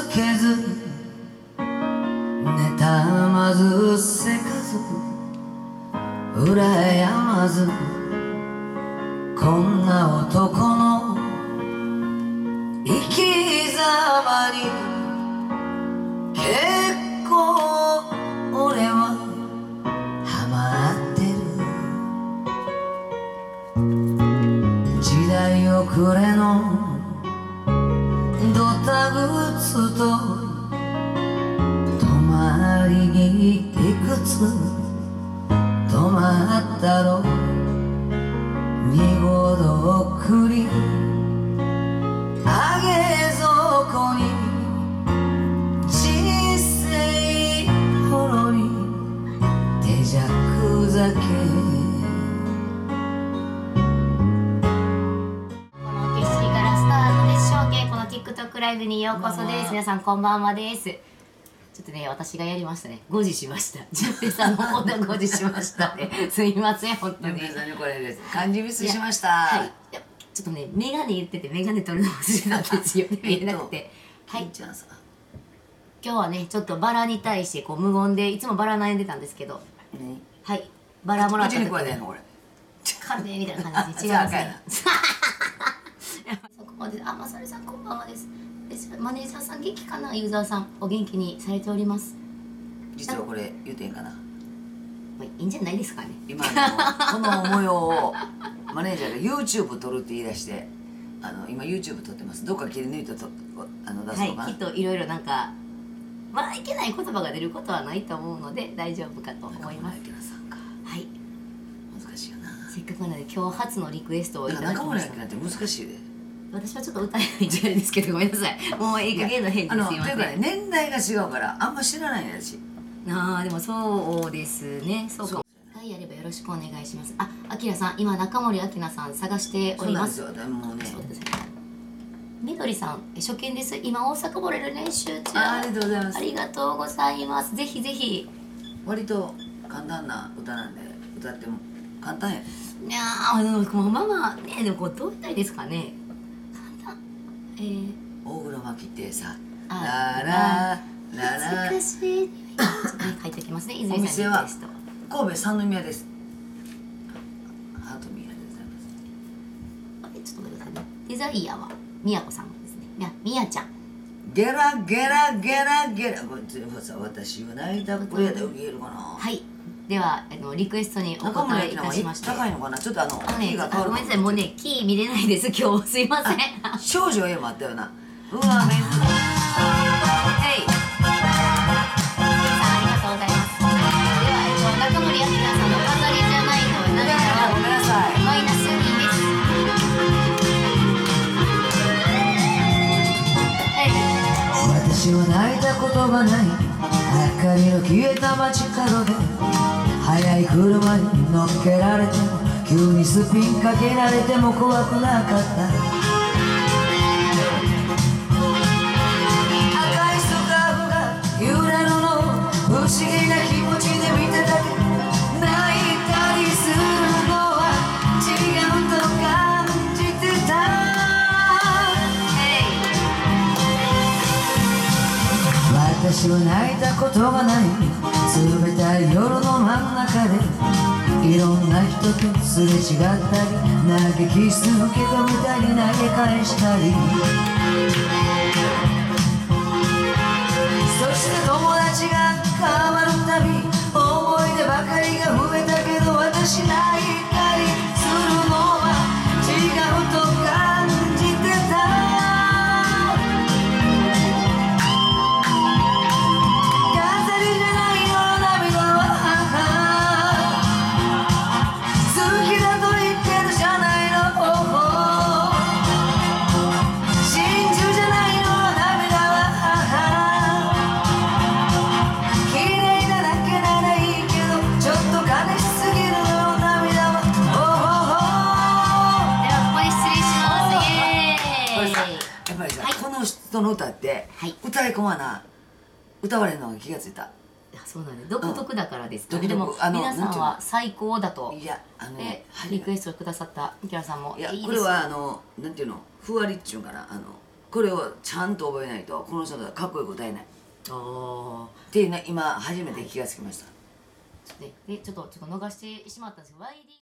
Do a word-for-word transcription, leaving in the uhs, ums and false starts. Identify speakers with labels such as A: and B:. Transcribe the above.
A: けず妬まずせかず羨まずこんな男の生き様に結構俺はハマってる。時代遅れのドタブツと泊まりにいくつ泊まったろ二ごどくりあげ底に人生ほろり手酌酒
B: TikTok ライブにようこそです。皆さんこんばんはです。ちょっとね、私がやりましたね。ごじしました。純平さんの方でごじしましたね。すいません、本当に。
A: 純平さんにこれです。漢字ミスしました。
B: はい。いやちょっとね、メガネ言ってて、メガネ取るの忘れたんですよ。見えなくて。はい。今日はね、ちょっとバラに対してこう無言で、いつもバラ悩んでたんですけど。はい。バラもらった時に。こっちにこれね、これ。カレーみたいな感じで違いますね。あ、まさるさんこんばんはです。マネージャーさん元気かな、ユーザーさんお元気にされております。
A: 実はこれ言うてんかな、
B: いいんじゃないですかね。
A: 今のこの模様をマネージャーが YouTube 撮るって言い出して、あの今 YouTube 撮ってます。どっか切り抜いたとあの出すのかな、
B: はい、きっといろいろなんかまあいけない言葉が出ることはないと思うので大丈夫かと思います。はい、
A: 難しいよな。
B: せっかくなので今日初のリクエストをいただきました。
A: 中森明菜って難しいで。
B: 私はちょっと歌えないんじゃないですけど、ごめんなさい。もういい加減の変ですよ。という
A: かね、年代が違うからあんま知らないんだし。
B: ああ、でもそうですね。そうかも。はい、やればよろしくお願いします。あ、あきらさん、今中森明菜さん探しております。
A: そうなんですよ。もうね。
B: そうですね。みどりさん、初見です。今大阪ボレル練習中。
A: ありがとうございます。
B: ありがとうございます。ぜひぜひ。
A: 割と簡単な歌なんで、歌っても簡単やね。
B: いやー、でもママね、でもこうどういったらいいですかね。えー、
A: 大黒摩季ってさ、
B: ラ
A: ララララ
B: 難しい。書いておきますね。泉さんリクエスト。
A: 神戸三宮です。ハートミーありがとうございます。
B: あれちょっと待ってくださいね。デザイアはみやこさんですね。いや、みやちゃん。
A: ゲラゲラゲラゲラ。これさ、私は泣いたこれで受けるかな。
B: はい。では、あのリクエストにお答えいたしまして。
A: 高いのかな。ちょっとあのキーが変わる。
B: ごめんなさい、もうね、キー見れないです。今日すいません。
A: 少女 A もあったよな。うわ、珍しい。
B: はい。ありがとうございます。では、えっと、中森明菜さんの飾りじゃないの涙は
A: ごめんなさい。
B: マイナスにです。はい。
A: 私は泣いたことがない。明かりの消えた街角で速い車に乗っけられても急にスピンかけられても怖くなかった。赤いスカーフが揺れるの不思議な気持ちで見てたけど、泣いたりするのは違うと感じてた。私は泣いたことがない。冷たい夜の真ん中でいろんな人とすれ違ったり、嘆きす受け止めたり投げ返したり、そして友達が変わるたび思い出ばかりが増えたけど、私泣いたりするのは違うと感じてた。人の歌って、はい、歌い込まな歌われるのが気がついた。
B: そうなんです。独特だからですか、ね、うん、でも皆さんは最高だと。
A: いやあのね、
B: リクエストくださったミキラさんも
A: いや、これはあのなんていうの、ふわりっちゅうかな、あのこれをちゃんと覚えないとこの人がかっこよく歌えない。
B: ああ。
A: っていうね、今初めて気がつきました。
B: で、ちょっとちょっと逃してしまったんですけど、ワイディ